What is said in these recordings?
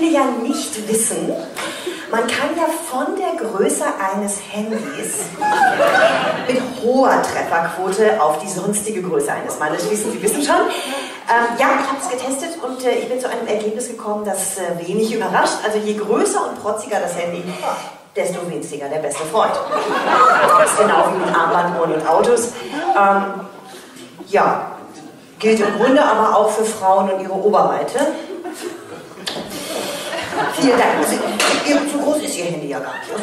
viele ja nicht wissen, man kann ja von der Größe eines Handys mit hoher Trefferquote auf die sonstige Größe eines Mannes schließen. Sie wissen schon. Ja, ich habe es getestet und ich bin zu einem Ergebnis gekommen, das wenig überrascht. Also je größer und protziger das Handy, desto winziger der beste Freund. Das ist genau wie mit Armbanduhren und Autos. Ja, gilt im Grunde aber auch für Frauen und ihre Oberweite. Vielen Dank. So groß ist Ihr Handy ja gar nicht.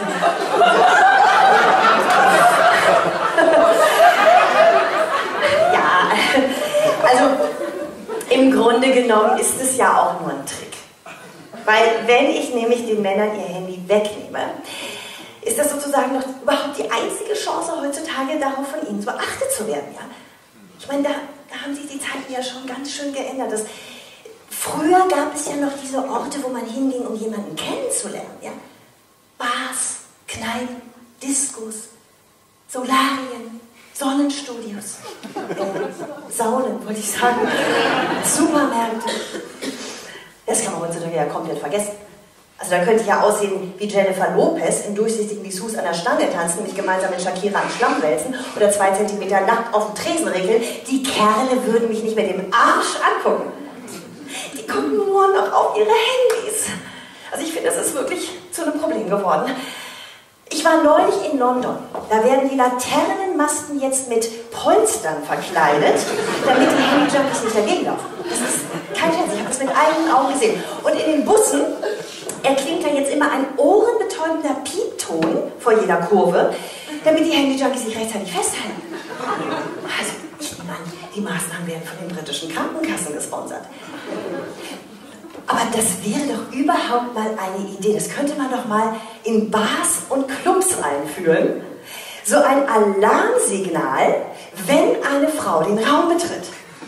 Ja, also im Grunde genommen ist es ja auch nur ein Trick. Weil wenn ich nämlich den Männern ihr Handy wegnehme, ist das sozusagen noch überhaupt die einzige Chance heutzutage darauf, von ihnen so beachtet zu werden. Ja? Ich meine, da haben sich die Zeiten ja schon ganz schön geändert. Früher gab es ja noch diese Orte, wo man hinging, um jemanden kennenzulernen. Ja? Bars, Kneipen, Diskos, Solarien, Sonnenstudios, Saunen, wollte ich sagen, Supermärkte. Das kann man heutzutage ja komplett vergessen. Also da könnte ich ja aussehen wie Jennifer Lopez in durchsichtigen Dessous an der Stange tanzen, mich gemeinsam mit Shakira am Schlamm wälzen oder 2 Zentimeter nackt auf dem Tresen regeln. Die Kerle würden mich nicht mit dem Arsch angucken. Die gucken nur noch auf ihre Handys. Also ich finde, das ist wirklich zu einem Problem geworden. Ich war neulich in London. Da werden die Laternenmasten jetzt mit Polstern verkleidet, damit die Handy-Junkies nicht dagegen laufen. Das ist kein Scherz, ich habe das mit eigenen Augen gesehen. Und in den Bussen erklingt da jetzt immer ein ohrenbetäubender Piepton vor jeder Kurve, damit die Handy-Junkies sich rechtzeitig festhalten. Also, ich nehme an, die Maßnahmen werden von den britischen Krankenkassen gesponsert. Aber das wäre doch überhaupt mal eine Idee. Das könnte man doch mal in Bars und Clubs einführen. So ein Alarmsignal, wenn eine Frau den Raum betritt.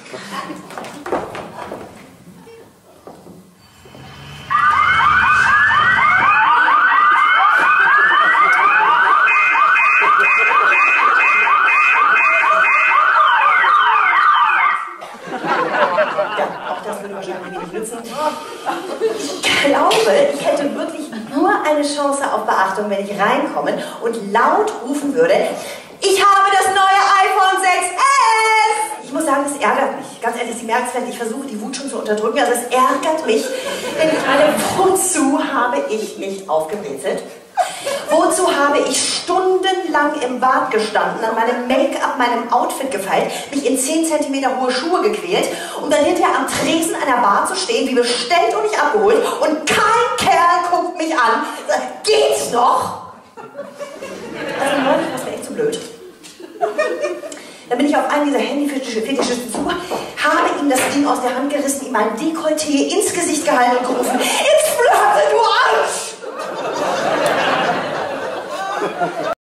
Ich glaube, ich hätte wirklich nur eine Chance auf Beachtung, wenn ich reinkomme und laut rufen würde: Ich habe das neue iPhone 6S! Ich muss sagen, es ärgert mich. Ganz ehrlich, Sie merken es vielleicht, ich versuche die Wut schon zu unterdrücken, also es ärgert mich, denn ich meine, wozu habe ich mich aufgebrezelt? Wozu habe ich stundenlang im Bad gestanden, an meinem Make-up, meinem Outfit gefeilt, mich in 10 cm hohe Schuhe gequält, um dann hinterher am Tresen einer Bar zu stehen, wie bestellt und nicht abgeholt, und kein Kerl guckt mich an, sagt: Geht's noch? Also neulich war es mir echt zu blöd. Dann bin ich auf einen dieser Handy-Fetischisten zu, habe ihm das Ding aus der Hand gerissen, ihm ein Dekolleté ins Gesicht gehalten und gerufen: Ins Flirte, du Arsch!